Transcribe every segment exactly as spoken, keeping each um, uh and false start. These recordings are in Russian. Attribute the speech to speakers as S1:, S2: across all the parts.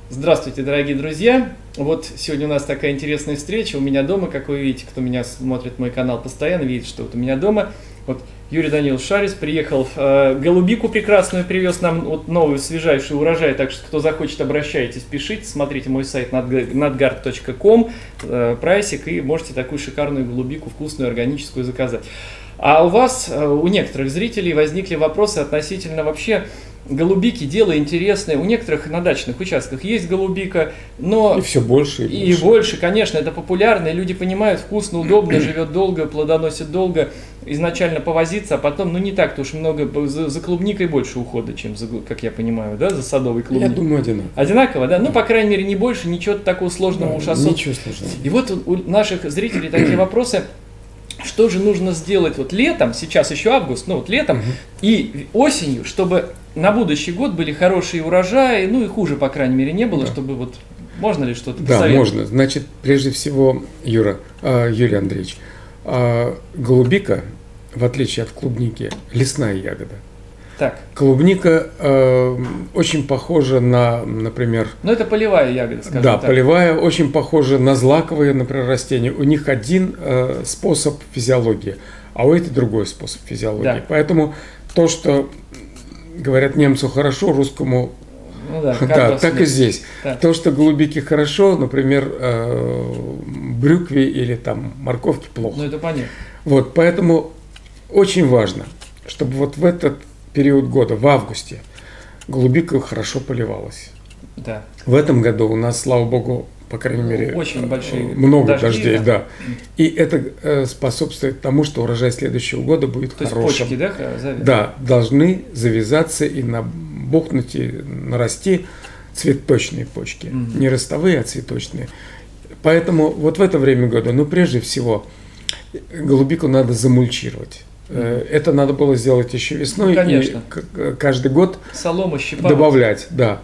S1: Здравствуйте, дорогие друзья! Вот сегодня у нас такая интересная встреча у меня дома, как вы видите, кто меня смотрит мой канал постоянно, видит, что вот у меня дома. Вот Юрий Данилович Шарис приехал, э, голубику прекрасную привез нам, вот новый свежайший урожай, так что кто захочет, обращайтесь, пишите, смотрите мой сайт надгард точка ком, э, прайсик, и можете такую шикарную голубику, вкусную, органическую заказать. А у вас, э, у некоторых зрителей возникли вопросы относительно вообще голубики, дело интересное. У некоторых на дачных участках есть голубика, но...
S2: И все больше. И,
S1: и больше. больше, конечно, это популярно, и люди понимают, вкусно, удобно, живет долго, плодоносит долго. Изначально повозиться, а потом, ну, не так-то уж много, за, за клубникой больше ухода, чем, за, как я понимаю, да, за садовой клубникой.
S2: Я думаю, одинаково.
S1: Одинаково, да? Ну, по крайней мере, не больше, ничего такого сложного
S2: да,
S1: уж особо.
S2: Ничего сложного.
S1: И вот у наших зрителей такие вопросы. Что же нужно сделать вот летом, сейчас еще август, ну вот летом, угу. и осенью, чтобы на будущий год были хорошие урожаи, ну и хуже, по крайней мере, не было, да. чтобы вот, можно ли что-то
S2: Да,
S1: посоветовать?
S2: можно. Значит, прежде всего, Юра, э, Юрий Андреевич, э, голубика, в отличие от клубники, лесная ягода.
S1: Так.
S2: Клубника э, очень похожа на, например...
S1: Ну, это полевая ягода, скажем
S2: да,
S1: так.
S2: Да, полевая, очень похожа на злаковые, например, растения. У них один э, способ физиологии, а у этой другой способ физиологии. Да. Поэтому то, что говорят немцу хорошо, русскому...
S1: Ну да,
S2: да так и здесь.
S1: Так.
S2: То, что голубики хорошо, например, э, брюкве или там морковке плохо.
S1: Ну, это понятно.
S2: Вот, поэтому очень важно, чтобы вот в этот период года, в августе, голубика хорошо поливалась.
S1: Да.
S2: В этом году у нас, слава богу, по крайней мере,
S1: очень большие
S2: много
S1: дожди,
S2: дождей,
S1: да.
S2: да. И это э, способствует тому, что урожай следующего года будет
S1: То
S2: хорошим.
S1: есть почки, да, завязаны?
S2: Да, должны завязаться и набухнуть, и нарасти цветочные почки. Mm-hmm. Не ростовые, а цветочные. Поэтому вот в это время года, ну, прежде всего, голубику надо замульчировать. Это надо было сделать еще весной,
S1: ну, конечно.
S2: И каждый год
S1: солому щипать.
S2: Добавлять, да,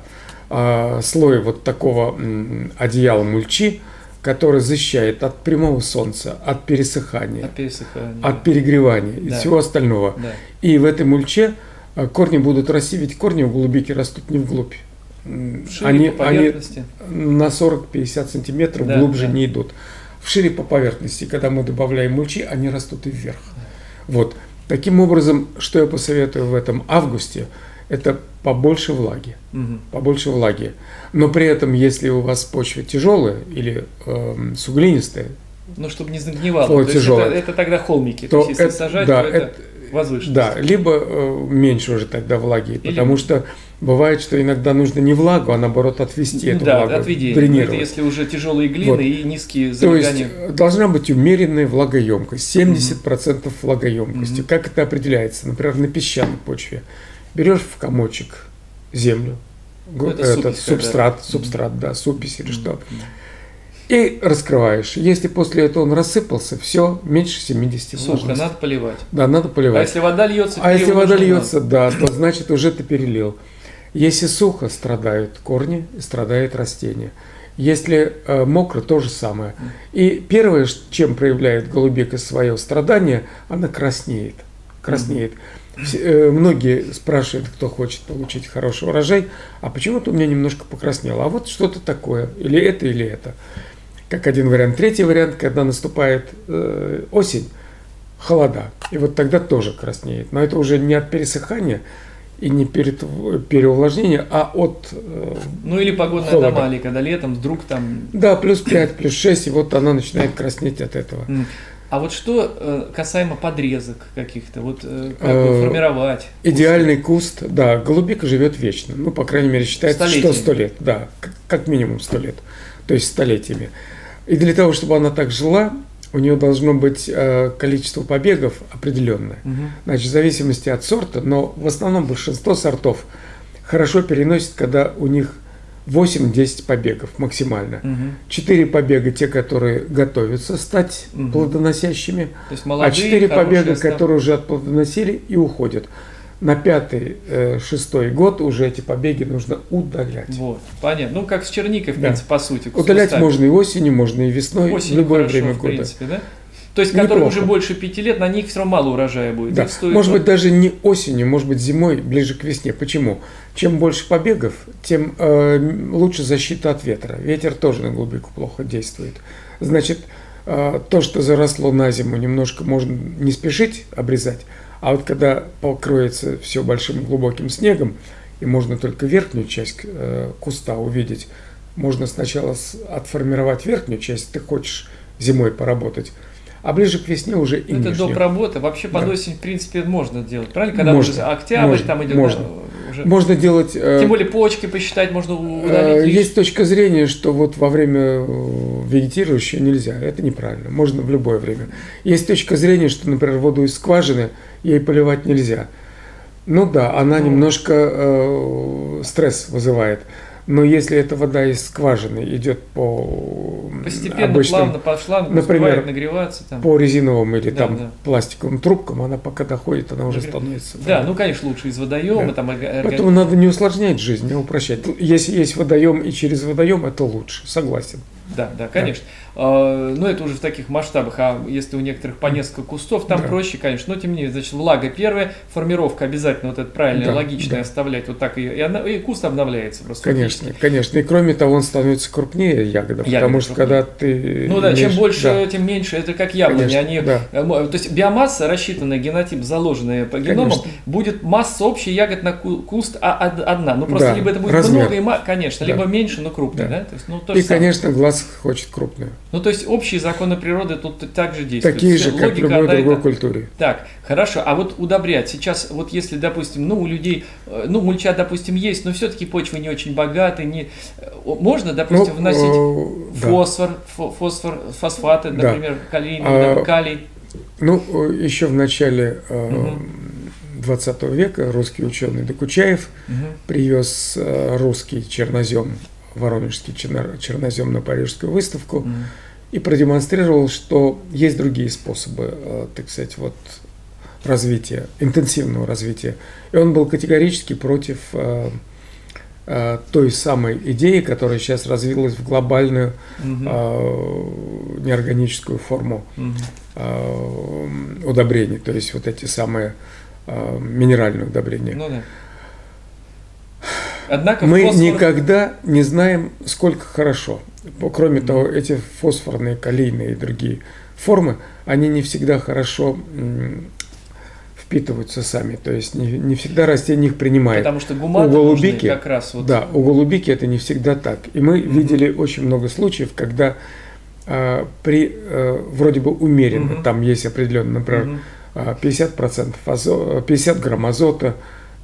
S2: слой вот такого одеяла мульчи, который защищает от прямого солнца, от пересыхания,
S1: от, пересыхания,
S2: от
S1: да.
S2: перегревания
S1: да.
S2: и всего остального.
S1: Да.
S2: И в этой мульче корни будут расти, ведь корни у голубики растут не вглубь.
S1: Вшире
S2: они,
S1: по поверхности.
S2: Они на сорок-пятьдесят сантиметров
S1: да,
S2: глубже
S1: да.
S2: не идут. Вшире по поверхности, когда мы добавляем мульчи, они растут и вверх. Вот. Таким образом, что я посоветую в этом августе, это побольше влаги.
S1: Угу.
S2: Побольше влаги. Но при этом, если у вас почва тяжелая или э, суглинистая,
S1: ну, чтобы не загнивало, то есть это, это тогда холмики. То, то есть, если это, сажать,
S2: да,
S1: то это,
S2: это
S1: возвышенность.
S2: Да, либо э, меньше уже тогда влаги,
S1: Или...
S2: потому что бывает, что иногда нужно не влагу, а наоборот отвести эту
S1: да,
S2: влагу,
S1: отведение.
S2: дренировать.
S1: Это если уже тяжелые глины вот. И низкие
S2: залегания. То есть должна быть умеренная влагоемкость, семьдесят процентов угу. влагоемкости. Угу. Как это определяется? Например, на песчаной почве. Берешь в комочек землю, ну, это этот супись, субстрат, да. субстрат, да, супись или угу. что, и раскрываешь. Если после этого он рассыпался, все, меньше семидесяти.
S1: Сухо, надо поливать.
S2: Да, надо поливать.
S1: А если вода льется,
S2: а если вода льется, да, то значит уже ты перелил. Если сухо, страдают корни, страдает растение. Если э, мокро, то же самое. И первое, чем проявляет голубика свое страдание, она краснеет. Краснеет. Все, э, многие спрашивают, кто хочет получить хороший урожай, а почему-то у меня немножко покраснело. А вот что-то такое, или это, или это. Как один вариант. Третий вариант, когда наступает э, осень, холода. И вот тогда тоже краснеет. Но это уже не от пересыхания и не перед, переувлажнения, а от э,
S1: ну или погодная холода. Аномалия, когда летом вдруг там...
S2: Да, плюс пять, плюс шесть, и вот она начинает краснеть от этого.
S1: А вот что э, касаемо подрезок каких-то, вот э, как бы формировать?
S2: Идеальный куст, да, голубика живет вечно. Ну, по крайней мере, считается, что сто лет. Да, как минимум сто лет. То есть столетиями. И для того, чтобы она так жила, у нее должно быть э, количество побегов определенное. Угу. Значит, в зависимости от сорта, но в основном большинство сортов хорошо переносит, когда у них восемь-десять побегов максимально. Угу. четыре побега те, которые готовятся стать угу. плодоносящими,
S1: то есть молодые,
S2: а четыре побега,
S1: став...
S2: которые уже отплодоносили и уходят. На пятый, э, шестой год уже эти побеги нужно удалять.
S1: Вот, понятно. Ну, как с черникой, в
S2: да.
S1: принципе, по сути.
S2: Удалять можно и осенью, можно и весной,
S1: осенью
S2: в любое
S1: хорошо,
S2: время
S1: в
S2: года.
S1: Принципе, да? То есть, которые
S2: неплохо.
S1: уже больше пяти лет, на них все равно мало урожая будет.
S2: Да.
S1: Стоит
S2: Может
S1: вот...
S2: быть, даже не осенью, может быть, зимой, ближе к весне. Почему? Чем больше побегов, тем э, лучше защита от ветра. Ветер тоже на голубику плохо действует. Значит, э, то, что заросло на зиму, немножко можно не спешить обрезать, а вот когда покроется все большим глубоким снегом, и можно только верхнюю часть э, куста увидеть, можно сначала с, отформировать верхнюю часть, ты хочешь зимой поработать, а ближе к весне уже и
S1: Это
S2: нижнюю.
S1: доп. Работа. Вообще под
S2: Да.
S1: осень, в принципе, можно делать, правильно? Когда
S2: Можно,
S1: уже октябрь,
S2: можно,
S1: там идет...
S2: можно.
S1: Да, уже...
S2: Можно делать... э,
S1: Тем более почки посчитать, можно удалить.
S2: э,
S1: лишь-
S2: Есть точка зрения, что вот во время э, вегетирующего нельзя. Это неправильно. Можно в любое время. Есть точка зрения, что, например, воду из скважины ей поливать нельзя. Ну да, она
S1: Ну.
S2: немножко э, стресс вызывает. Но если эта вода из скважины идет по
S1: Постепенно,
S2: обычным,
S1: плавно по шлангу
S2: например,
S1: успевает нагреваться. Там.
S2: по резиновым или
S1: Да,
S2: там
S1: да.
S2: пластиковым трубкам, она пока доходит, она уже
S1: Нагрев-
S2: становится.
S1: Да, ну, конечно, лучше из водоема.
S2: Да.
S1: Там, орга-
S2: Поэтому надо не усложнять жизнь, не упрощать. Если есть водоем и через водоем, это лучше, согласен.
S1: Да, да, конечно. А, но это уже в таких масштабах, а если у некоторых по несколько кустов, там
S2: Да.
S1: проще, конечно. Но тем не менее, значит, влага первая, формировка обязательно вот это правильное,
S2: Да,
S1: логичное
S2: да.
S1: оставлять вот так, и, и, она- и куст обновляется просто.
S2: Конечно,
S1: фактически.
S2: конечно. И кроме того, он становится крупнее ягода,
S1: Ягода
S2: потому что
S1: крупнее.
S2: когда ты...
S1: Ну да, чем
S2: имеешь-
S1: больше,
S2: да,
S1: тем меньше. Это как яблони.
S2: Конечно,
S1: Они,
S2: да.
S1: э, мо- то есть биомасса, рассчитанная, генотип, заложенная по геному,
S2: Конечно.
S1: будет масса общей ягод на ку- куст а- од- одна. Ну просто
S2: Да,
S1: либо это будет
S2: размер.
S1: много, и ма- конечно,
S2: Да.
S1: либо меньше, но крупный.
S2: Да.
S1: Да. То есть, ну, то же
S2: И,
S1: самое.
S2: конечно, глаз хочет крупную.
S1: Ну то есть общие законы природы тут также действуют.
S2: Такие
S1: Все,
S2: же, как в
S1: логика
S2: любой
S1: одна и
S2: другой
S1: та-
S2: культуре.
S1: Так, хорошо, а вот удобрять сейчас, вот если, допустим, ну у людей, э, ну мульча, допустим, есть, но все-таки почвы не очень богаты, не... э, можно, допустим,
S2: Ну,
S1: вносить
S2: э, да.
S1: фосфор, фо- фосфор, фосфаты,
S2: Да.
S1: например, калийный,
S2: А,
S1: да, калий.
S2: Ну, э, еще в начале э,
S1: Мгм.
S2: двадцатого века русский ученый Докучаев
S1: Мгм.
S2: привез э, русский чернозем, воронежский черно- чернозем на Парижскую выставку
S1: Мгм.
S2: и продемонстрировал, что есть другие способы, э, так сказать, вот развития, интенсивного развития. И он был категорически против э, э, той самой идеи, которая сейчас развилась в глобальную
S1: Мгм.
S2: э, неорганическую форму
S1: Мгм.
S2: э, удобрений, то есть вот эти самые э, минеральные удобрения.
S1: Ну да. Однако
S2: Мы
S1: фосфор-
S2: никогда не знаем, сколько хорошо. Кроме того, эти фосфорные, калийные и другие формы, они не всегда хорошо м, впитываются сами. То есть не, не всегда растение их принимает.
S1: Потому что гуматы
S2: у голубики,
S1: нужны как раз вот.
S2: Да, у голубики это не всегда так. И мы видели очень много случаев, когда а, при а, вроде бы умеренно,
S1: Мгм.
S2: там есть определенно, например,
S1: Мгм.
S2: а, пятьдесят процентов азо- пятьдесят грамм азота,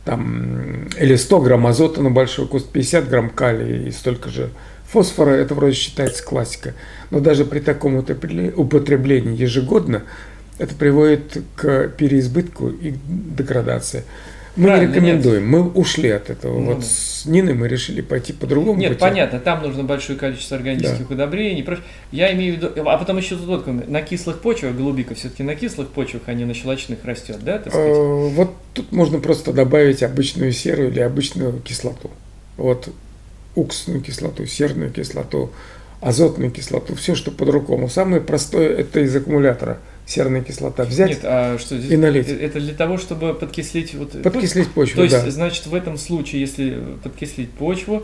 S2: там, или сто грамм азота на большой куст, пятьдесят грамм калия и столько же фосфора, это вроде считается классика. Но даже при таком употреблении употреблении ежегодно это приводит к переизбытку и деградации. Мы
S1: Правильно,
S2: не рекомендуем, мы ушли от этого.
S1: Ну
S2: вот
S1: да.
S2: с Ниной мы решили пойти по другому
S1: Нет,
S2: пути.
S1: понятно, там нужно большое количество органических удобрений. и прочее. Я имею в виду, а потом еще тут вот на кислых почвах, голубика все-таки на кислых почвах, а не на щелочных растет, да, так сказать?
S2: Э, Вот тут можно просто добавить обычную серу или обычную кислоту. Вот уксусную кислоту, серную кислоту, азотную кислоту, все, что под рукой. Самое простое это из аккумулятора серная кислота взять,
S1: Нет, а что здесь?
S2: и налить.
S1: Это для того, чтобы подкислить вот.
S2: подкислить почву.
S1: То есть,
S2: да.
S1: значит, в этом случае, если подкислить почву,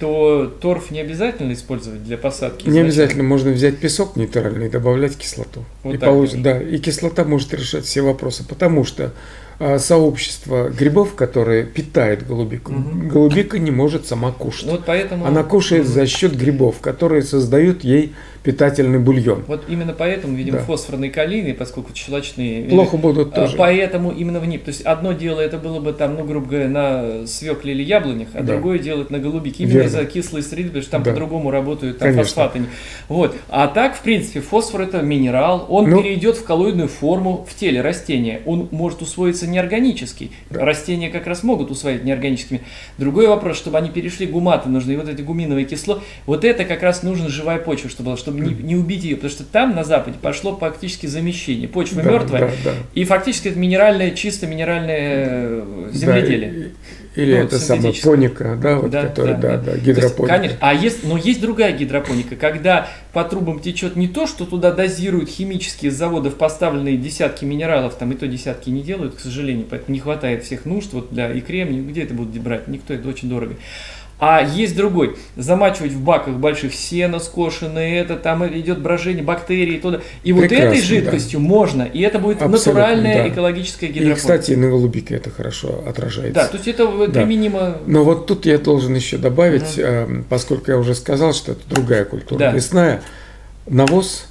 S1: то торф не обязательно использовать для посадки?
S2: Не
S1: изначально?
S2: обязательно, можно взять песок нейтральный и добавлять кислоту.
S1: Вот
S2: и
S1: так
S2: получится,
S1: даже.
S2: да, и кислота может решать все вопросы, потому что а, сообщество грибов, которые питает голубику,
S1: Мгм.
S2: голубика не может сама кушать.
S1: Ну, вот поэтому...
S2: Она кушает
S1: Мгм.
S2: за счет грибов, которые создают ей питательный бульон.
S1: Вот именно поэтому, видимо,
S2: Да.
S1: фосфорные, калийные, поскольку щелочные...
S2: Плохо будут
S1: А,
S2: тоже.
S1: Поэтому именно в них. То есть одно дело это было бы там, ну, грубо говоря, на свекле или яблонях, а
S2: Да.
S1: другое дело это на голубике. Именно
S2: Верно.
S1: из-за кислой среды, потому что там
S2: Да.
S1: по-другому работают там,
S2: Конечно.
S1: фосфаты. Вот. А так, в принципе, фосфор это минерал, он
S2: Ну.
S1: перейдет в коллоидную форму в теле растения. Он может усвоиться неорганически.
S2: Да.
S1: Растения как раз могут усвоить неорганическими. Другой вопрос, чтобы они перешли гуматы, нужны и вот эти гуминовые кислоты. Вот это как раз нужна живая почва, чтобы, чтобы не, не убить ее. Потому что там, на Западе, пошло практически замещение. Почва
S2: Да,
S1: мертвая.
S2: да, да.
S1: И фактически это минеральное, чисто минеральное э, земледелие.
S2: Да, Или
S1: ну,
S2: это самая поника, да, вот,
S1: да,
S2: которая, да,
S1: да,
S2: да,
S1: да,
S2: гидропоника.
S1: Конечно, а есть, но есть другая гидропоника, когда по трубам течет не то, что туда дозируют химические с заводов поставленные десятки минералов, там и то десятки не делают, к сожалению, поэтому не хватает всех нужд вот для и кремния, где это будут брать, никто, это очень дорого. А есть другой, замачивать в баках больших сено скошенное, это там идет брожение бактерий, туда. И вот
S2: Прекрасно,
S1: этой жидкостью
S2: да.
S1: можно, и это будет
S2: Абсолютно,
S1: натуральная
S2: да.
S1: экологическая гидропоника.
S2: И, кстати, на голубике это хорошо отражается.
S1: Да, то есть это
S2: да.
S1: применимо.
S2: Но вот тут я должен еще добавить, угу. поскольку я уже сказал, что это другая культура, да. лесная, навоз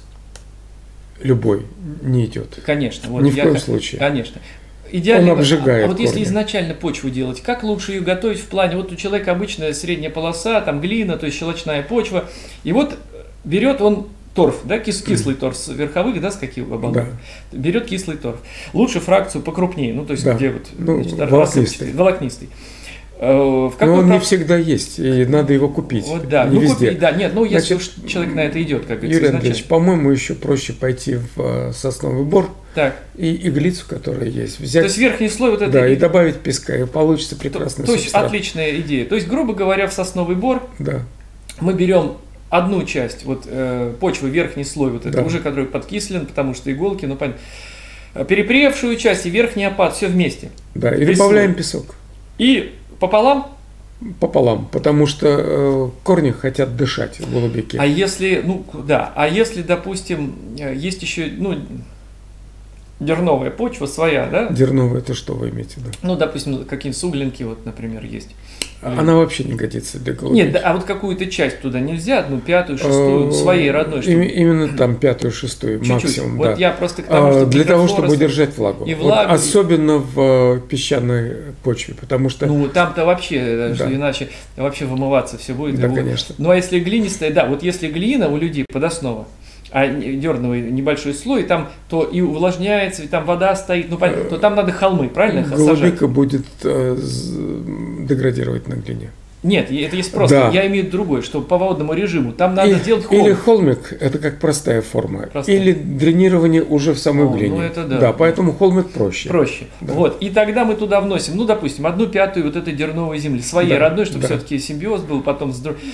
S2: любой не идет.
S1: Конечно. Вот
S2: Ни в
S1: я,
S2: коем случае.
S1: Конечно. Идеально.
S2: Он обжигает
S1: а, а вот
S2: корни.
S1: если изначально почву делать, как лучше ее готовить в плане, вот у человека обычная средняя полоса, там глина, то есть щелочная почва, и вот берет он торф, да, кис, кислый торф с верховых, да, с каких оболочек, да. берет кислый торф, лучше фракцию покрупнее, ну то есть да. где вот
S2: ну,
S1: значит,
S2: волокнистый.
S1: волокнистый.
S2: Но он не всегда есть, и надо его купить.
S1: Вот, да,
S2: не
S1: ну,
S2: везде.
S1: Купить, да, нет, ну если
S2: Значит,
S1: уж человек на это идет, как говорится,
S2: Юрий Андреевич, по-моему, еще проще пойти в сосновый бор
S1: так.
S2: и иглицу, которая есть, взять.
S1: То есть верхний слой вот это.
S2: Да, и добавить песка, и получится прекрасный
S1: То, то есть
S2: субстрат.
S1: отличная идея. То есть, грубо говоря, в сосновый бор
S2: да.
S1: мы берем одну часть вот э, почвы, верхний слой, вот это
S2: да.
S1: уже который подкислен, потому что иголки, ну понятно. Перепревшую часть и верхний опад, все вместе.
S2: Да, и добавляем слой. Песок.
S1: И пополам.
S2: Пополам, потому что э, корни хотят дышать в голубике.
S1: А если, ну да, а если, допустим, есть еще, ну, дерновая почва своя, да?
S2: Дерновая, это что вы имеете в виду?
S1: Ну, допустим, какие-нибудь суглинки, вот, например, есть.
S2: Она вообще не годится для голубики.
S1: Нет, да, а вот какую-то часть туда нельзя, одну пятую, шестую, своей родной.
S2: Чтобы... Именно там пятую, шестую, чуть-чуть. Максимум,
S1: вот
S2: да.
S1: я просто к тому, что
S2: для того, чтобы удержать влагу.
S1: И влагу
S2: вот особенно в песчаной почве, потому что...
S1: Ну, там-то вообще,
S2: да.
S1: иначе вообще вымываться все будет.
S2: Да, конечно.
S1: Ну, а если глинистая, да, вот если глина у людей подоснова, а дерновый небольшой слой, там то и увлажняется, и там вода стоит, ну, то там надо холмы, правильно?
S2: Голубика сажать? Будет э, деградировать на глине.
S1: Нет, это есть просто. Да. Я имею в виду другое, что по водному режиму там надо
S2: и,
S1: сделать холм.
S2: Или холмик, это как простая форма,
S1: простая.
S2: Или дренирование уже в самой
S1: О,
S2: глине.
S1: Ну это да.
S2: Да, поэтому холмик проще.
S1: Проще. Да. Вот. И тогда мы туда вносим, ну, допустим, одну пятую вот этой дерновой земли, своей да. родной, чтобы да. все-таки симбиоз был, потом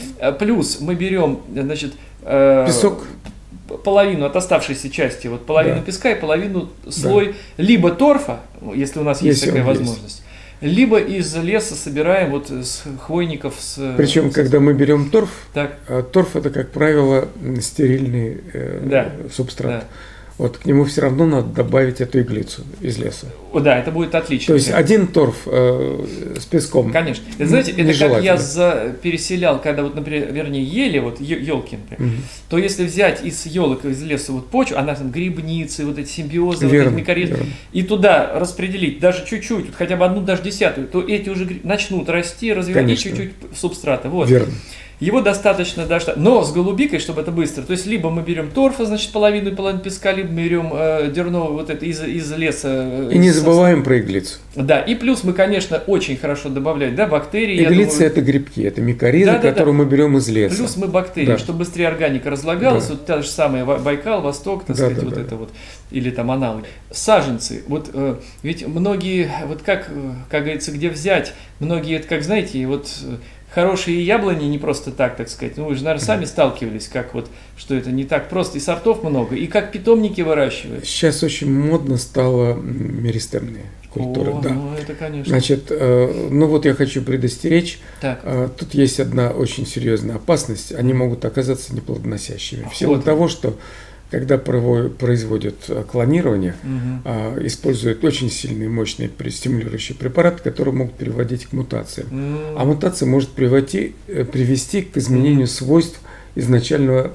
S1: плюс мы берем, значит,
S2: песок.
S1: Половину от оставшейся части, вот половину да. песка и половину слой да. либо торфа, если у нас есть
S2: если
S1: такая возможность. Есть. Либо из леса собираем вот с хвойников. С,
S2: Причем,
S1: с...
S2: когда мы берем торф,
S1: так.
S2: торф это, как правило, стерильный э, да. субстрат. Да. Вот к нему все равно надо добавить эту иглицу из леса.
S1: О, да, это будет отлично.
S2: То есть один торф э, с песком.
S1: Конечно. Это, знаете, это как я за, переселял, когда вот, например, вернее, ели, вот елки, например, угу. то если взять из елок, из леса вот почву, она там грибницы, вот эти симбиозы,
S2: верно,
S1: вот эти микоризмы, и туда распределить даже чуть-чуть, вот хотя бы одну, даже десятую, то эти уже начнут расти, развивать чуть-чуть субстрата. Вот.
S2: Верно.
S1: Его достаточно даже, но с голубикой, чтобы это быстро, то есть либо мы берем торфа, значит, половину и половину песка, либо мы берем э, дернового вот это из, из леса. Э,
S2: и не забываем про иглицу.
S1: Да, и плюс мы, конечно, очень хорошо добавляем, да, бактерии.
S2: Иглица думаю, это грибки, это микоризы, да, да, которую да. мы берем из леса.
S1: Плюс мы бактерии, да. чтобы быстрее органика разлагалась, да. вот та же самая Байкал, Восток, так да, сказать, да, вот да, это да. вот, или там аналоги. Саженцы, вот э, ведь многие, вот как, как говорится, где взять, многие, это как, знаете, вот... Хорошие яблони не просто так, так сказать. Ну, вы же, наверное, сами сталкивались, как вот, что это не так просто. И сортов много, и как питомники выращивают.
S2: Сейчас очень модно стало меристемные культуры.
S1: О,
S2: да.
S1: Ну, это, конечно.
S2: Значит, э, ну вот я хочу предостеречь.
S1: Так.
S2: Э, тут есть одна очень серьезная опасность. Они могут оказаться неплодоносящими. В силу вот. того, что когда производят клонирование, угу. используют очень сильные, мощные стимулирующие препараты, которые могут приводить к мутациям. Mm. А мутация может приводить, привести к изменению mm. свойств изначального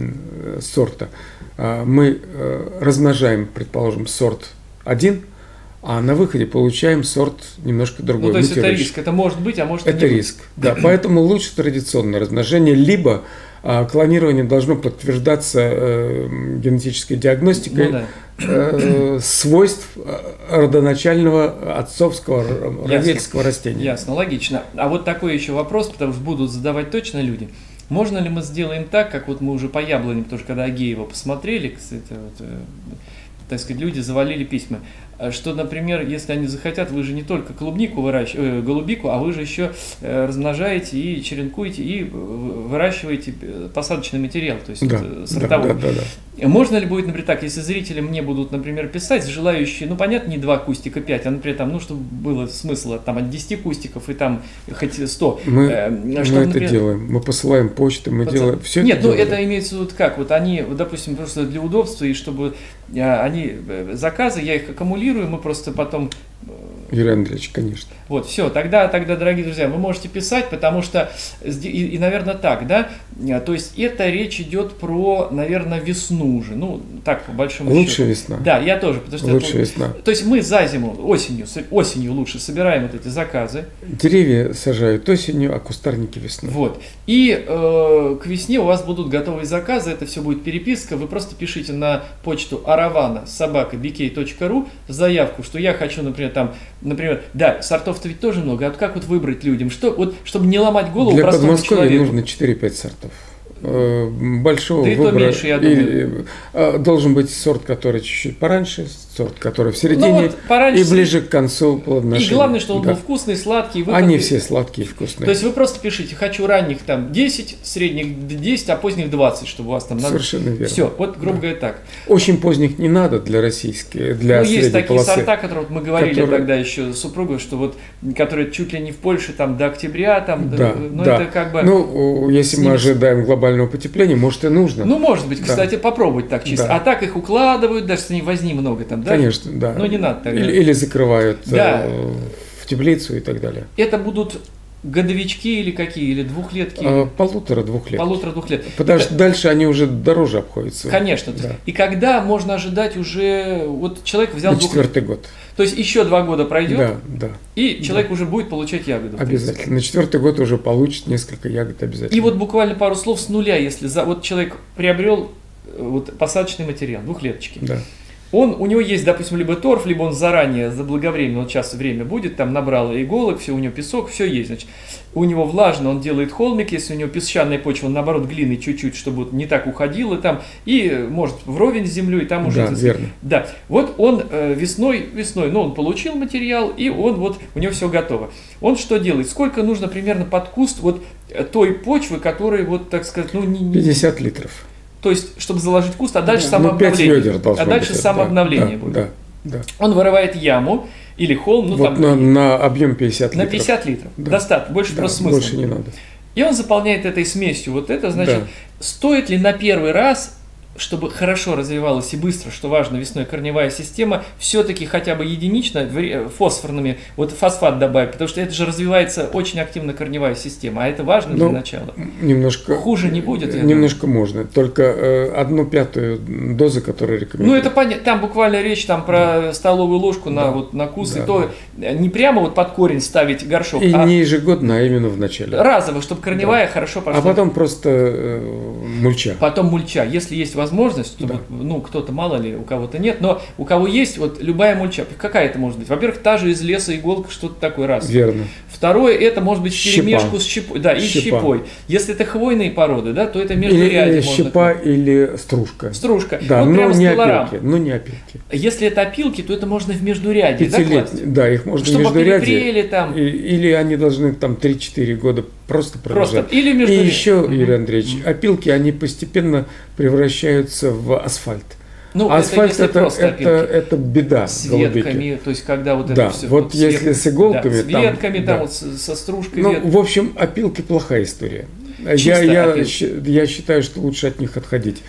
S2: сорта. Мы размножаем, предположим, сорт один, а на выходе получаем сорт немножко другой.
S1: Ну, то есть это риск, это может быть, а может и не быть.
S2: Это риск, да. Поэтому лучше традиционное размножение, либо а, клонирование должно подтверждаться э, генетической диагностикой ну, да. э, свойств родоначального отцовского родительского растения.
S1: Ясно, логично. А вот такой еще вопрос, потому что будут задавать точно люди. Можно ли мы сделаем так, как вот мы уже по яблоне, потому что когда Агеева посмотрели, кстати, вот, э, так сказать, люди завалили письма. что, например, если они захотят, вы же не только клубнику выращиваете, э, голубику, а вы же еще э, размножаете и черенкуете, и выращиваете посадочный материал, то есть
S2: да,
S1: сортовой.
S2: Да, да, да, да.
S1: Можно ли будет, например, так, если зрители мне будут, например, писать, желающие, ну, понятно, не два кустика, пять, а, например, там, ну, чтобы было смысл там от десяти кустиков и там хоть сто.
S2: Мы,
S1: э,
S2: мы
S1: чтобы,
S2: это
S1: например,
S2: делаем, мы посылаем почту, мы
S1: Пацан...
S2: делаем все.
S1: Нет,
S2: это
S1: ну
S2: делаем.
S1: это имеется в виду как, вот они, допустим, просто для удобства, и чтобы а, они, заказы, я их аккумулирую, мы просто потом...
S2: Юрий Андреевич, конечно.
S1: Вот, все, тогда, тогда, дорогие друзья, вы можете писать, потому что, и, и, наверное, так, да, то есть это речь идет про, наверное, весну уже, ну, так, по большому
S2: Лучше
S1: счету.
S2: весна.
S1: Да, я тоже, потому что...
S2: Лучше
S1: это,
S2: весна.
S1: То есть мы за зиму, осенью, осенью лучше собираем вот эти заказы.
S2: Деревья сажают осенью, а кустарники весной.
S1: Вот, и э, к весне у вас будут готовые заказы, это все будет переписка, вы просто пишите на почту аравана собака би кей точка ру заявку, что я хочу, например, там, например, да, сортов-то ведь тоже много, а вот как вот выбрать людям, что, вот, чтобы не ломать голову
S2: Для
S1: простому
S2: Подмосковья
S1: человеку.
S2: нужно четыре-пять сортов. Большого
S1: да и
S2: выбора.
S1: То меньше, я думаю.
S2: И, должен быть сорт, который чуть-чуть пораньше, сорт, который в середине,
S1: ну, вот пораньше,
S2: и ближе к концу плодоношения.
S1: И главное, что он
S2: да.
S1: был вкусный, сладкий. Вы
S2: Они
S1: как...
S2: все сладкие и вкусные.
S1: То есть вы просто пишите, хочу ранних там десять, средних десять, а поздних двадцать, чтобы у вас там... Надо...
S2: Совершенно верно.
S1: Все, вот грубо
S2: да.
S1: говоря так.
S2: Очень поздних не надо для российских, для
S1: ну,
S2: средней
S1: есть такие
S2: полосы,
S1: сорта, которые вот мы говорили
S2: которые...
S1: тогда еще с супругой, что вот, которые чуть ли не в Польше там до октября, там,
S2: да,
S1: ну
S2: да.
S1: это как бы...
S2: Ну, если мы ожидаем глобального потепления, может и нужно.
S1: Ну, может быть,
S2: да.
S1: кстати, попробовать так чисто.
S2: Да.
S1: А так их укладывают, даже с ней возни много там, да?
S2: Конечно, да.
S1: Ну, не надо тогда.
S2: Или, или закрывают
S1: да.
S2: э, в теплицу и так далее.
S1: Это будут годовички или какие? Или двухлетки?
S2: А, полутора-двух лет.
S1: Полутора-двух лет.
S2: Потому что
S1: это...
S2: дальше они уже дороже обходятся.
S1: Конечно.
S2: Да.
S1: И когда можно ожидать уже... Вот человек взял...
S2: На
S1: двух...
S2: четвертый год.
S1: То есть еще два года пройдет,
S2: да, да,
S1: и человек
S2: да.
S1: уже будет получать ягоду.
S2: Обязательно. На четвертый год уже получит несколько ягод обязательно.
S1: И вот буквально пару слов с нуля, если за... вот человек приобрел вот, посадочный материал, двухлеточки.
S2: Да.
S1: Он, у него есть, допустим, либо торф, либо он заранее, заблаговременно, вот сейчас время будет, там набрал иголок, все, у него песок, все есть, значит. У него влажно, он делает холмик, если у него песчаная почва, он наоборот глины чуть-чуть, чтобы вот не так уходило там, и может вровень с землей, там уже...
S2: Да, верно.
S1: Да, вот он э, весной, весной, ну он получил материал, и он вот, у него все готово. Он что делает? Сколько нужно примерно под куст вот той почвы, которая вот, так сказать, ну... Не,
S2: пятьдесят литров.
S1: То есть, чтобы заложить куст, а дальше
S2: ну,
S1: самообновление.
S2: пять ведер должно
S1: а дальше
S2: быть,
S1: самообновление
S2: да,
S1: будет.
S2: Да, да.
S1: Он вырывает яму или холм, ну
S2: вот
S1: там...
S2: На, на объем пятьдесят литров.
S1: На пятьдесят литров.
S2: Да.
S1: Достаточно, больше
S2: да,
S1: просто смысла.
S2: Больше не надо.
S1: И он заполняет этой смесью. Вот это, значит,
S2: да.
S1: стоит ли на первый раз, чтобы хорошо развивалась и быстро, что важно, весной корневая система, все-таки хотя бы единично фосфорными, вот фосфат добавить, потому что это же развивается очень активно корневая система, а это важно
S2: ну,
S1: для начала.
S2: Немножко,
S1: хуже не будет.
S2: Немножко думаю. Можно, только э, одну пятую дозы, которую рекомендую.
S1: Ну это понятно, там буквально речь там про да. столовую ложку на, да. вот, на куст, да, и то да. не прямо вот под корень ставить горшок,
S2: и
S1: а
S2: не ежегодно, а именно в начале.
S1: Разово, чтобы корневая да. хорошо пошла.
S2: А потом просто э, мульча.
S1: Потом мульча, если есть возможность, чтобы, да. ну, кто-то, мало ли, у кого-то нет, но у кого есть, вот, любая мульча, какая это может быть? Во-первых, та же из леса иголка, что-то такое, раз.
S2: Верно.
S1: Второе, это может быть вперемешку
S2: щепа.
S1: с щепой, да, и
S2: щепа.
S1: щепой. Если это хвойные породы, да, то это междурядье.
S2: Или щепа или стружка.
S1: Стружка.
S2: Да,
S1: вот
S2: но не опилки, но не опилки.
S1: Если это опилки, то это можно в междурядье, да, класть?
S2: Да, их можно
S1: чтобы
S2: в междурядье.
S1: Чтобы там.
S2: И, или они должны там три-четыре года просто пролежать.
S1: Просто. Или междурядье.
S2: И еще,
S1: угу.
S2: Юрий Андреевич, угу. опилки, они постепенно превращаются в асфальт.
S1: Ну,
S2: асфальт это, это, это, это беда.
S1: С ветками, то есть когда вот
S2: да,
S1: это все.
S2: Вот если
S1: свет,
S2: с иголками.
S1: Да, с
S2: там,
S1: ветками, там,
S2: да.
S1: вот со стружкой.
S2: Ну,
S1: вет...
S2: в общем, опилки плохая история.
S1: Чисто
S2: я, я,
S1: опилки.
S2: я считаю, что лучше от них отходить.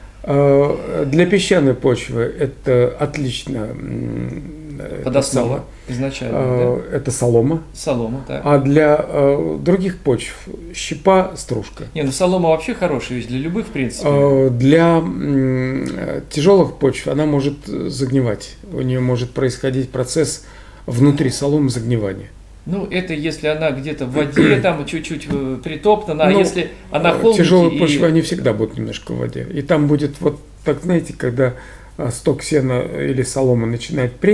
S2: Для песчаной почвы это отлично.
S1: Подосновы изначально.
S2: Да? Это солома.
S1: Солома, так.
S2: А для э, других почв щепа, стружка.
S1: Не, ну солома вообще хорошая вещь для любых, в принципе.
S2: Э, для э, тяжелых почв она может загнивать. У нее может происходить процесс внутри соломы загнивания.
S1: Ну, это если она где-то в воде, там чуть-чуть притоптана, а
S2: ну,
S1: если она холмики...
S2: Тяжелые
S1: и...
S2: почвы, они всегда будут немножко в воде. И там будет вот, так знаете, когда сток сена или солома начинает преть,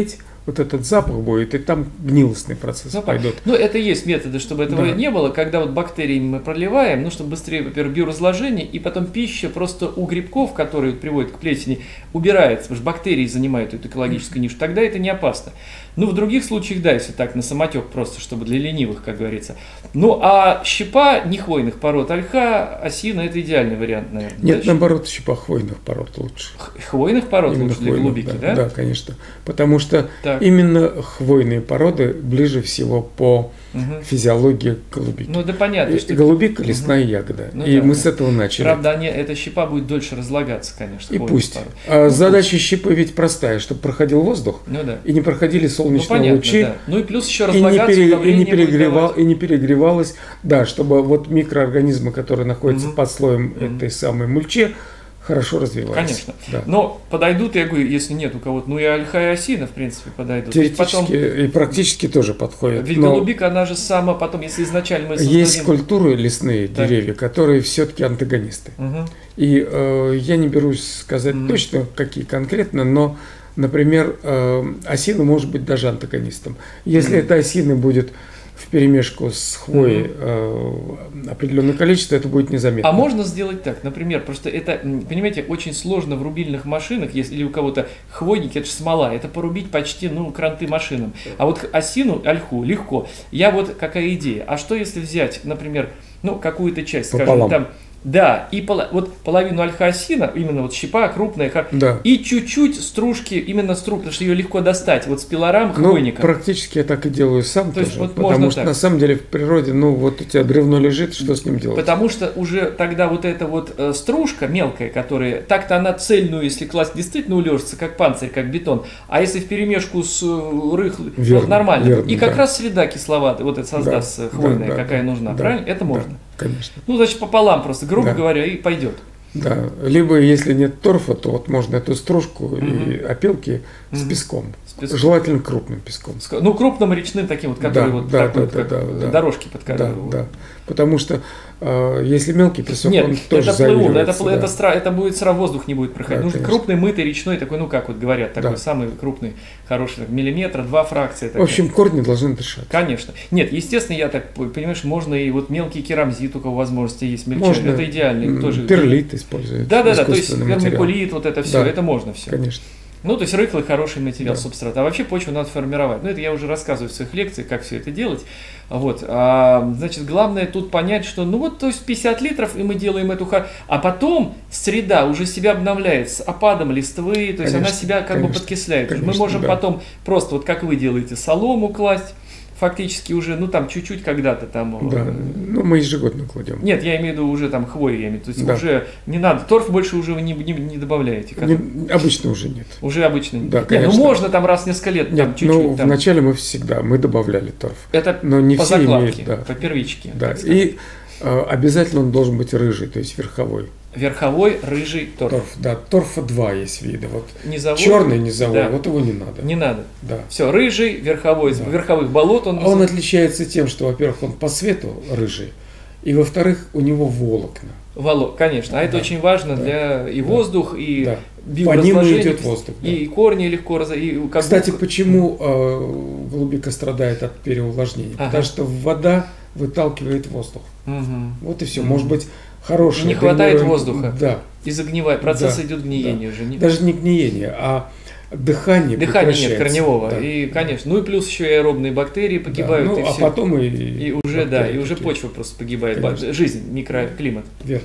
S2: вот этот запах будет, и там гнилостный процесс
S1: ну,
S2: пойдет.
S1: Ну, это и есть методы, чтобы этого
S2: Да.
S1: не было, когда вот бактерии мы проливаем, ну, чтобы быстрее, во-первых, биоразложение, и потом пища просто у грибков, которые приводят к плесени, убирается, потому что бактерии занимают эту экологическую нишу, тогда это не опасно. Ну, в других случаях, да, если так, на самотек просто, чтобы для ленивых, как говорится. Ну, а щепа не хвойных пород, ольха, осина – это идеальный вариант, наверное.
S2: Нет,
S1: да?
S2: наоборот, щепа хвойных пород лучше.
S1: Х- Хвойных пород
S2: Именно
S1: лучше для
S2: хвойных,
S1: голубики, да?
S2: Да, конечно. Потому что
S1: Так.
S2: именно хвойные породы ближе всего по
S1: Мгм.
S2: физиологии к голубике.
S1: Ну, да понятно,
S2: И
S1: что…
S2: голубика – лесная ягода.
S1: Ну
S2: и
S1: да,
S2: мы
S1: да.
S2: с этого начали.
S1: Правда, они, эта щепа будет дольше разлагаться, конечно.
S2: И
S1: хвойных
S2: пусть.
S1: пород.
S2: А
S1: Ну,
S2: задача щепы ведь простая, чтобы проходил воздух,
S1: Ну да.
S2: и не проходили
S1: Ну,
S2: солнечные
S1: понятно,
S2: лучи,
S1: да. Ну и плюс еще
S2: и не,
S1: разлагаться,
S2: пере- и,
S1: удобрение
S2: не
S1: будет
S2: перегревал,
S1: давать.
S2: и не перегревалось, да, чтобы вот микроорганизмы, которые находятся
S1: Мгм.
S2: под слоем
S1: Мгм.
S2: этой самой мульчи, хорошо развивались.
S1: Конечно.
S2: Да.
S1: Но подойдут, я говорю, если нет у кого-то, ну и ольха и осина, в принципе, подойдут. То есть
S2: Теоретически
S1: потом,
S2: и практически тоже подходят.
S1: ведь
S2: но
S1: голубика, она же сама, потом, если изначально мы
S2: есть
S1: создадим…
S2: культуры лесные,
S1: Так.
S2: деревья, которые все-таки антагонисты.
S1: Мгм.
S2: И э, я не берусь сказать
S1: Мгм.
S2: точно, какие конкретно, но, например, э, осина может быть даже антагонистом. Если
S1: Мгм.
S2: эта осина будет вперемешку с хвоей э, определенное количество, это будет незаметно.
S1: А можно сделать так, например, просто это, м, понимаете, очень сложно в рубильных машинах, если или у кого-то хвойники, это же смола, это порубить почти, ну, кранты машинам. А вот х- осину, ольху, легко. Я вот какая идея, а что если взять, например, ну, какую-то часть, скажем,
S2: Пополам.
S1: там, да, и поло- вот половину ольха-осина, именно вот щепа крупная, ха-
S2: Да.
S1: и чуть-чуть стружки, именно стружки, потому что ее легко достать, вот с пилорам
S2: Ну,
S1: хвойника.
S2: практически я так и делаю сам
S1: То есть
S2: тоже,
S1: вот
S2: потому
S1: можно
S2: что
S1: так.
S2: на самом деле в природе, ну вот у тебя бревно лежит, что с ним делать?
S1: Потому что уже тогда вот эта вот э, стружка мелкая, которая, так-то она цельную, если класть, действительно улежится, как панцирь, как бетон. А если вперемешку с э, рыхлой,
S2: Верно,
S1: вот нормально.
S2: верно,
S1: И как
S2: да.
S1: раз среда кисловатая, вот это создаст
S2: Да,
S1: э, хвойная,
S2: да, да,
S1: какая
S2: да,
S1: нужна,
S2: да,
S1: правильно? Это
S2: да,
S1: можно.
S2: конечно.
S1: Ну, значит, пополам просто, грубо
S2: Да.
S1: говоря, и пойдет.
S2: Да, либо если нет торфа, то вот можно эту стружку и
S1: Мгм.
S2: опилки с
S1: Мгм.
S2: песком.
S1: С песком.
S2: Желательно крупным песком.
S1: Ск- Ну, крупным речным таким вот, который
S2: Да,
S1: вот
S2: да,
S1: такой,
S2: да,
S1: как
S2: да, да,
S1: дорожки под
S2: Да,
S1: корову.
S2: да. Потому что э, если мелкий песок,
S1: Нет,
S2: он тоже
S1: это плывун, это,
S2: завеивается,
S1: пл-
S2: да.
S1: это, стра- это будет сразу воздух не будет проходить.
S2: Да,
S1: Нужен
S2: конечно.
S1: крупный, мытый, речной, такой, ну как вот говорят, такой
S2: Да.
S1: самый крупный, хороший, так, миллиметра, два фракции.
S2: В общем, корни должны дышать.
S1: Конечно. Нет, естественно, я так п- понимаешь, можно и вот мелкий керамзит, у кого возможности есть мельчать.
S2: Можно
S1: Это идеально.
S2: м,
S1: тоже.
S2: перлит использовать.
S1: Да, да, да, то есть
S2: искусственный материал.
S1: вермикулит, вот это все,
S2: Да.
S1: это можно все.
S2: Конечно.
S1: Ну, то есть рыхлый, хороший материал,
S2: Да.
S1: субстрат. А вообще почву надо формировать. Ну, это я уже рассказываю в своих лекциях, как все это делать. Вот. А, значит, главное тут понять, что, ну вот, то есть пятьдесят литров, и мы делаем эту... хор- А потом среда уже себя обновляет с опадом листвы, то есть
S2: Конечно,
S1: она себя как бы
S2: конечно,
S1: подкисляет. мы
S2: конечно,
S1: можем
S2: да.
S1: потом просто, вот как вы делаете, солому класть, фактически уже, ну там чуть-чуть когда-то там...
S2: Да.
S1: э,
S2: Ну, мы ежегодно кладем.
S1: Нет, я имею в виду уже там хвою, я имею в виду, то есть
S2: Да.
S1: уже не надо, торф больше уже вы не, не, не добавляете. как-
S2: Не- обычно уже нет.
S1: Уже обычно.
S2: Да,
S1: Нет,
S2: конечно.
S1: ну можно там раз в несколько лет, там
S2: Нет,
S1: чуть-чуть.
S2: ну,
S1: там.
S2: вначале мы всегда, мы добавляли торф.
S1: Это
S2: Но не
S1: по
S2: все
S1: закладке,
S2: имеют, да.
S1: по первичке.
S2: Да.
S1: так сказать.
S2: И э, обязательно он должен быть рыжий, то есть верховой.
S1: Верховой, рыжий торф.
S2: Торф, да, торфа два есть вида. Вот
S1: Низовой.
S2: черный низовой,
S1: Да.
S2: вот его не надо.
S1: Не надо.
S2: Да.
S1: Все, рыжий, верховой, из
S2: Да.
S1: верховых болот он.
S2: А он отличается тем, что, во-первых, он по цвету рыжий, и, во-вторых, у него волокна.
S1: Вало, конечно. А это
S2: Да.
S1: очень важно
S2: Да.
S1: для и
S2: Да.
S1: воздух, и
S2: Да. По ним
S1: биоразложение.
S2: идет воздух. да.
S1: И корни легко раз... и как
S2: Кстати,
S1: бы-
S2: почему э, голубика страдает от переувлажнения?
S1: Ага.
S2: Потому что вода выталкивает воздух.
S1: Мгм.
S2: Вот и все.
S1: Мгм.
S2: Может быть, хорошая.
S1: Не хватает
S2: дренировка-
S1: воздуха.
S2: Да.
S1: И загнивает. Процесс
S2: Да.
S1: идет гниение уже. Не...
S2: Даже не гниение, а дыхание
S1: Дыхания нет
S2: прекращается.
S1: корневого.
S2: Да.
S1: И, конечно, ну и плюс еще и аэробные бактерии
S2: Да.
S1: погибают.
S2: Ну,
S1: и
S2: а
S1: всё.
S2: потом и...
S1: И уже, да,
S2: бактерии
S1: и уже
S2: такие.
S1: почва просто погибает.
S2: Конечно.
S1: Жизнь, микроклимат.
S2: Верно.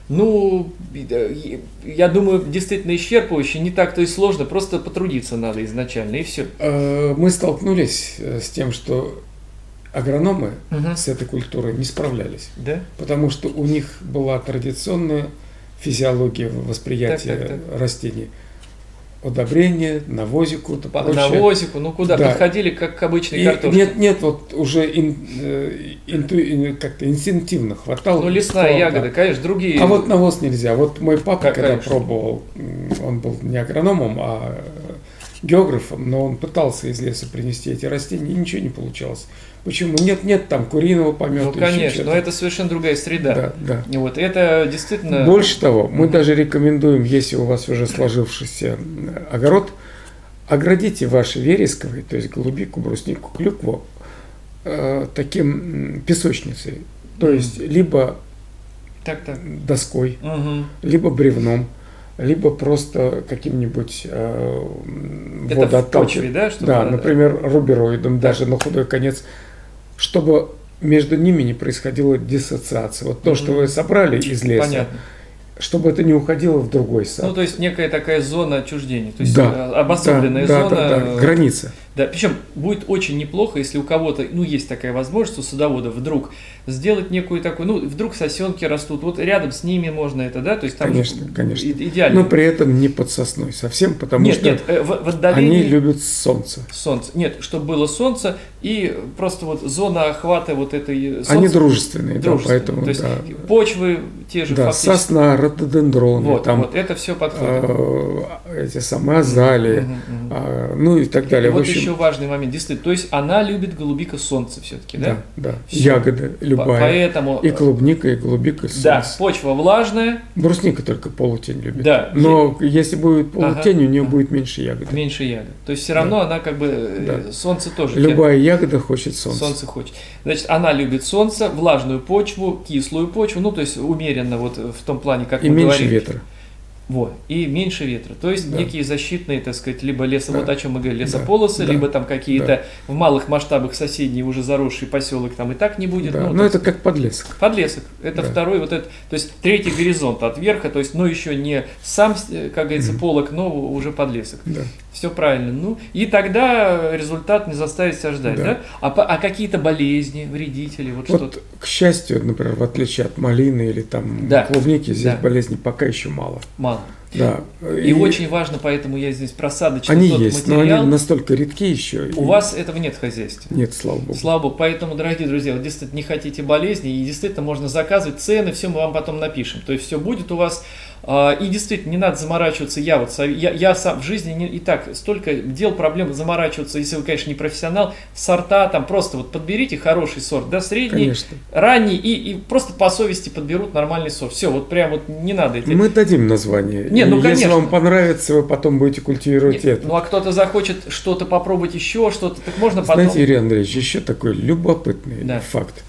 S1: Ну, и- я думаю, действительно исчерпывающе, не так-то и сложно, просто потрудиться надо изначально, и все.
S2: Э, Мы столкнулись э, с тем, что агрономы
S1: Мгм.
S2: с этой культурой не справлялись.
S1: Да?
S2: Потому что у них была традиционная физиология восприятия
S1: Так, так,
S2: растений. Удобрение, навозику, то
S1: По
S2: прочее.
S1: навозику, ну куда?
S2: Да.
S1: Подходили как к обычной
S2: И
S1: картошке.
S2: нет, нет, вот уже ин- э, инту- ин- как-то инстинктивно хватало.
S1: Ну, лесная
S2: что,
S1: ягода,
S2: да.
S1: конечно, другие.
S2: А вот навоз нельзя. Вот мой папа,
S1: Как,
S2: когда
S1: конечно.
S2: пробовал, м, он был не агрономом, а э, географом, но он пытался из леса принести эти растения, и ничего не получалось. Почему? Нет, нет там куриного помета.
S1: Ну,
S2: еще
S1: конечно,
S2: чего-то.
S1: но это совершенно другая среда.
S2: Да, да.
S1: И вот это действительно...
S2: Больше того, мы
S1: Мгм.
S2: даже рекомендуем, если у вас уже сложившийся огород, оградите ваши вересковые, то есть голубику, бруснику, клюкву, э, таким песочницей. То mm. есть либо
S1: так, так.
S2: доской,
S1: угу.
S2: либо бревном, либо просто каким-нибудь э, водоотталкивающим.
S1: Да, чтобы...
S2: да, например, рубероидом, да. даже на худой конец, чтобы между ними не происходила диссоциация. Вот то, mm-hmm. что вы собрали из леса,
S1: понятно.
S2: Чтобы это не уходило в другой сад.
S1: Ну, то есть некая такая зона отчуждения, то есть
S2: да,
S1: обособленная
S2: да,
S1: зона.
S2: Да, да, да, граница.
S1: Да, причем будет очень неплохо, если у кого-то, ну, есть такая возможность у садовода вдруг сделать некую такую, ну, вдруг сосенки растут, вот рядом с ними можно это, да, то есть там
S2: конечно, конечно.
S1: идеально.
S2: Но при этом не под сосной совсем, потому
S1: нет,
S2: что
S1: нет, в, в отдалении...
S2: они любят солнце.
S1: Солнце, нет, чтобы было солнце и просто вот зона охвата вот этой солнца.
S2: Они дружественные, дружественные, да, поэтому,
S1: то есть
S2: да.
S1: почвы те же
S2: да,
S1: фактически.
S2: Сосна, рододендроны,
S1: вот,
S2: там,
S1: вот, это все подходит.
S2: Э, эти самые азалии,
S1: угу, угу.
S2: э, ну и так далее.
S1: И
S2: в
S1: вот
S2: общем,
S1: еще важный момент, действительно, то есть она любит голубика солнце все-таки, да?
S2: Да, да.
S1: Всё.
S2: Ягода любая.
S1: Поэтому...
S2: И клубника, и голубика, и солнце.
S1: Да, почва влажная.
S2: Брусника только полутень любит.
S1: Да.
S2: Но е... если будет полутень, ага. у нее
S1: ага.
S2: будет меньше ягод.
S1: Меньше ягод. То есть все равно да. она как бы...
S2: Да.
S1: Солнце тоже.
S2: Любая ягода хочет солнца.
S1: Солнце хочет. Значит, она любит солнце, влажную почву, кислую почву, ну то есть умеренно вот в том плане, как
S2: и
S1: мы
S2: меньше
S1: говорим.
S2: ветра.
S1: Вот, и меньше ветра. То есть да. некие защитные, так сказать, либо лесо,
S2: да.
S1: вот о чем мы говорили, лесополосы, да. либо там какие-то
S2: да.
S1: в малых масштабах соседние уже заросший поселок там и так не будет.
S2: Да.
S1: Ну,
S2: но это как подлесок.
S1: Подлесок. Это
S2: да.
S1: второй вот этот, то есть третий горизонт от верха, то есть, но еще не сам, как говорится, mm-hmm. полог, но уже подлесок.
S2: Да.
S1: Все правильно. Ну, и тогда результат не заставит себя ждать, да? да? А, а какие-то болезни, вредители, вот,
S2: вот что-то? К счастью, например, в отличие от малины или там
S1: да.
S2: клубники, здесь
S1: да.
S2: болезней пока еще мало.
S1: Мало.
S2: Да.
S1: И, и очень важно, поэтому я здесь просадочный
S2: они
S1: тот
S2: есть,
S1: материал.
S2: Но они настолько редки еще.
S1: У и... вас этого нет в хозяйстве.
S2: Нет, слава богу.
S1: Слава богу. Поэтому, дорогие друзья, вот действительно не хотите болезней, и действительно можно заказывать цены, все мы вам потом напишем. То есть все будет у вас. И действительно, не надо заморачиваться. Я вот я, я сам в жизни не, и так столько дел, проблем заморачиваться, если вы, конечно, не профессионал, сорта там просто вот подберите хороший сорт, да, средний,
S2: конечно.
S1: ранний, и, и просто по совести подберут нормальный сорт. Все, вот прям вот не надо эти...
S2: Мы дадим название.
S1: Не, ну,
S2: если
S1: конечно.
S2: вам понравится, вы потом будете культивировать
S1: Нет,
S2: это.
S1: Ну а кто-то захочет что-то попробовать еще, что-то, так можно потом.
S2: Знаете, Юрий Андреевич, еще такой любопытный
S1: да.
S2: факт.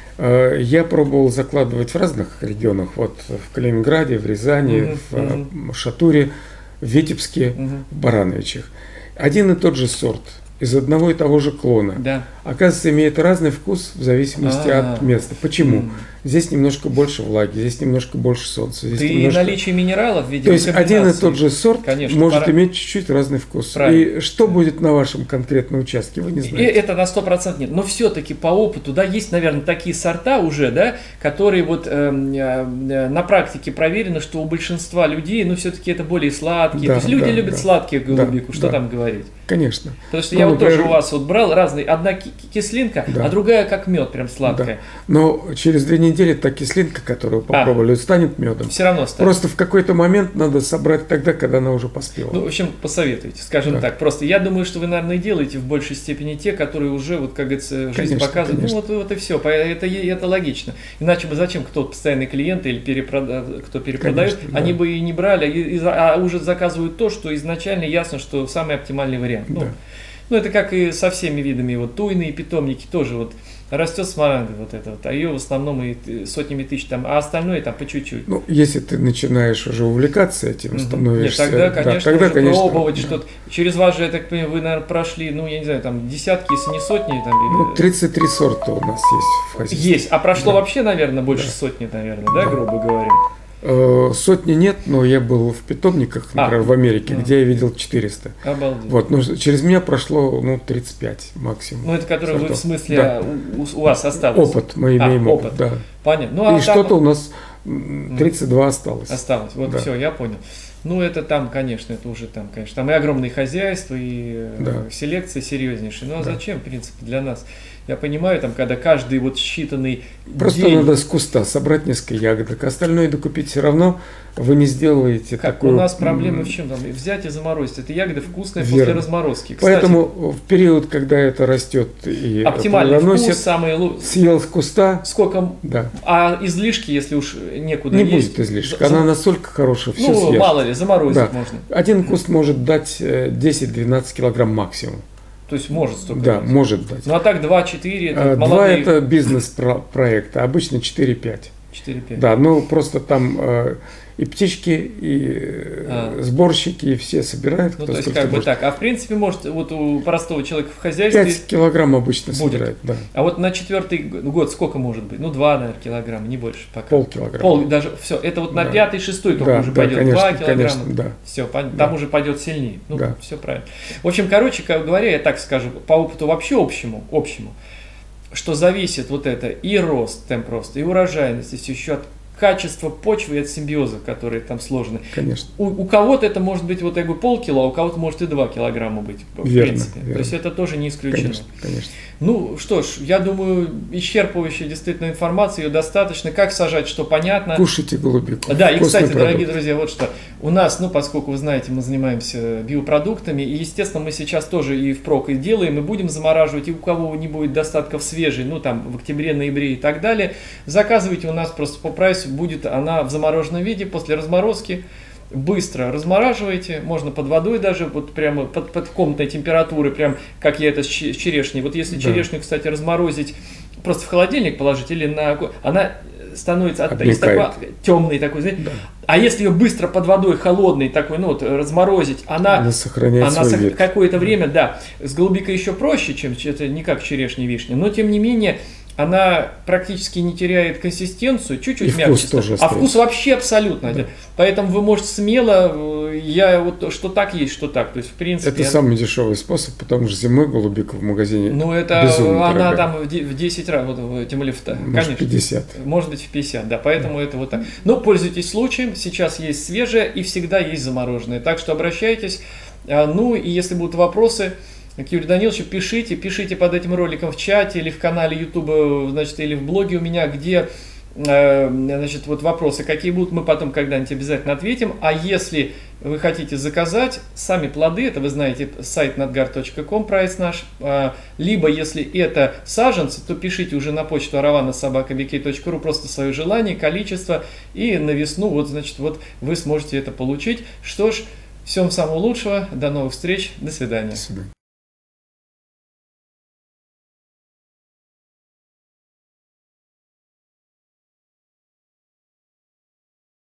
S2: Я пробовал закладывать в разных регионах, вот в Калининграде, в Рязани,
S1: uh-huh,
S2: в
S1: uh-huh.
S2: Шатуре, в Витебске,
S1: uh-huh.
S2: в Барановичах. Один и тот же сорт, из одного и того же клона.
S1: Да.
S2: Оказывается, имеет разный вкус в зависимости
S1: А-а-а.
S2: от места. Почему?
S1: Mm.
S2: Здесь немножко больше влаги, здесь немножко больше солнца. Здесь
S1: Ты
S2: немножко...
S1: наличие минералов, видимо,
S2: То есть один и тот же сорт
S1: Конечно,
S2: может
S1: пора...
S2: иметь чуть-чуть разный вкус.
S1: Правильно.
S2: И что будет на вашем конкретном участке, вы не знаете.
S1: И это на сто процентов нет. Но все-таки по опыту, да, есть, наверное, такие сорта уже, да, которые вот э, э, на практике проверено, что у большинства людей, ну, все-таки это более сладкие.
S2: Да,
S1: То есть люди
S2: да,
S1: любят
S2: да.
S1: сладкие голубику,
S2: Да,
S1: что
S2: да.
S1: там говорить.
S2: Конечно.
S1: Потому что
S2: ну,
S1: я вот
S2: например...
S1: тоже у вас вот брал разные, одна кислинка,
S2: да.
S1: а другая как мед, прям сладкая.
S2: Да. Но через две недели та кислинка, которую попробовали, а, станет медом.
S1: Все равно станет.
S2: Просто в какой-то момент надо собрать тогда, когда она уже поспела.
S1: Ну, в общем, посоветуйте, скажем да. так. Просто я думаю, что вы, наверное, делаете в большей степени те, которые уже, вот, как говорится, жизнь
S2: конечно,
S1: показывает.
S2: Конечно.
S1: Ну, вот, вот и все. Это, это логично. Иначе бы зачем кто постоянный клиент или перепрода... кто перепродает,
S2: конечно,
S1: они
S2: да.
S1: бы и не брали, и, и, а уже заказывают то, что изначально ясно, что самый оптимальный вариант.
S2: Да.
S1: Ну, ну, это как и со всеми видами, вот туйные питомники тоже вот. Растет смарагда вот это вот, а ее в основном и сотнями тысяч там, а остальное там по чуть-чуть.
S2: Ну, если ты начинаешь уже увлекаться этим, становишься...
S1: Нет, тогда, конечно,
S2: да, тогда,
S1: уже
S2: конечно,
S1: пробовать
S2: да.
S1: что-то. Через вас же, я так понимаю, вы, наверное, прошли, ну, я не знаю, там, десятки, если не сотни. Там,
S2: ну, тридцать три сорта у нас есть в хозяйстве.
S1: Есть, а прошло да. вообще, наверное, больше
S2: да.
S1: сотни, наверное, да,
S2: да.
S1: грубо говоря?
S2: Сотни нет, но я был в питомниках, например,
S1: а,
S2: в Америке,
S1: а.
S2: где я видел четыреста.
S1: Обалдеть.
S2: Вот, но через меня прошло, ну, тридцать пять максимум.
S1: Ну, это которые
S2: сортов.
S1: вы, в смысле,
S2: да.
S1: у, у вас осталось?
S2: Опыт, мы имеем
S1: а,
S2: опыт,
S1: опыт,
S2: да.
S1: Понятно. Ну, а
S2: и что-то у нас тридцать два осталось.
S1: Осталось, вот да. все, я понял. Ну, это там, конечно, это уже там, конечно, там и огромные хозяйства, и да. селекция серьезнейшая. Ну, а да. зачем, в принципе, для нас? Я понимаю, там, когда каждый вот считанный
S2: Просто
S1: день...
S2: надо с куста собрать несколько ягодок, остальное докупить все равно вы не сделаете
S1: как
S2: такую...
S1: У нас проблемы в чем? Там, взять и заморозить. Это ягоды вкусные
S2: Верно.
S1: после разморозки. Кстати,
S2: Поэтому в период, когда это растет и
S1: оптимальный
S2: плодоносит,
S1: вкус, самый лучший.
S2: съел с куста...
S1: Сколько...
S2: Да.
S1: А излишки, если уж некуда
S2: Не
S1: есть...
S2: будет излишка.
S1: За...
S2: Она настолько хорошая, все
S1: Ну,
S2: съешь.
S1: мало ли, заморозить
S2: Да.
S1: можно.
S2: Один куст может дать десять-двенадцать килограмм максимум.
S1: То есть может столько
S2: Да,
S1: дать.
S2: может дать.
S1: Ну а так два-четыре, это
S2: Два
S1: молодые...
S2: это бизнес-проект, а обычно четыре-пять.
S1: четыре-пять.
S2: Да, ну просто там э, и птички, и а. сборщики, и все собирают.
S1: Ну,
S2: кто
S1: то есть как бы так. А в принципе, может, вот у простого человека в хозяйстве...
S2: пять килограмм обычно
S1: будет.
S2: собирают, да.
S1: А вот на четвертый год сколько может быть? Ну, два, наверное, килограмма, не больше пока.
S2: Полкилограмма.
S1: Пол, даже, все, это вот на
S2: да.
S1: пятый, шестой только
S2: да,
S1: уже
S2: да,
S1: пойдет.
S2: конечно,
S1: два килограмма.
S2: Конечно, да.
S1: Все, там
S2: да.
S1: уже пойдет сильнее. Ну,
S2: да.
S1: все правильно. В общем, короче говоря, я так скажу, по опыту вообще общему, общему, что зависит вот это и рост, темп роста, и урожайность, и еще от качество почвы и от симбиоза, которые там сложены.
S2: Конечно.
S1: У, у кого-то это может быть, вот я говорю, полкило, а у кого-то может и два килограмма быть, в
S2: верно,
S1: принципе.
S2: Верно.
S1: То есть это тоже не исключено.
S2: Конечно, конечно.
S1: Ну что ж, я думаю, исчерпывающая действительно информация, ее достаточно. Как сажать, что понятно.
S2: Кушайте голубику.
S1: Да, и, кстати,
S2: продукт.
S1: дорогие друзья, вот что. У нас, ну, поскольку вы знаете, мы занимаемся биопродуктами, и, естественно, мы сейчас тоже и впрок и делаем, и будем замораживать, и у кого не будет достатков свежей, ну, там, в октябре, ноябре и так далее, заказывайте у нас просто по прайсу, будет она в замороженном виде, после разморозки. Быстро размораживаете, можно под водой даже, вот прямо под, под комнатной температурой, прям как я это с черешней. Вот если да. черешню, кстати, разморозить, просто в холодильник положить или на... Она становится от, из такой, темной такой, знаете, да. А если ее быстро под водой холодной такой, ну вот разморозить, она,
S2: она сохраняет
S1: она
S2: свой
S1: сох...
S2: вид.
S1: Какое-то время, да, с голубикой еще проще, чем это не как черешня, вишня, но тем не менее она практически не теряет консистенцию, чуть-чуть мягче. А вкус вообще абсолютно. Да. Поэтому вы можете смело, я вот что так есть, что так. То есть, в принципе,
S2: это
S1: я...
S2: самый дешевый способ, потому что зимой голубика в магазине.
S1: Ну, это
S2: безумно
S1: она
S2: дорогая.
S1: там в десять раз, вот, тем более в
S2: Может,
S1: конечно,
S2: пятьдесят.
S1: Может быть, в пятьдесят, да. Поэтому да. это вот так. Но пользуйтесь случаем, сейчас есть свежее и всегда есть замороженное. Так что обращайтесь. Ну и если будут вопросы к Юрию Даниловичу, пишите, пишите под этим роликом в чате или в канале YouTube, значит, или в блоге у меня, где, э, значит, вот вопросы какие будут, мы потом когда-нибудь обязательно ответим. А если вы хотите заказать сами плоды, это вы знаете, сайт надгар точка ком, прайс наш, э, либо если это саженцы, то пишите уже на почту аравана собака би кей точка ру просто свое желание, количество, и на весну, вот, значит, вот вы сможете это получить. Что ж, всем самого лучшего, до новых встреч, до свидания.
S2: До свидания.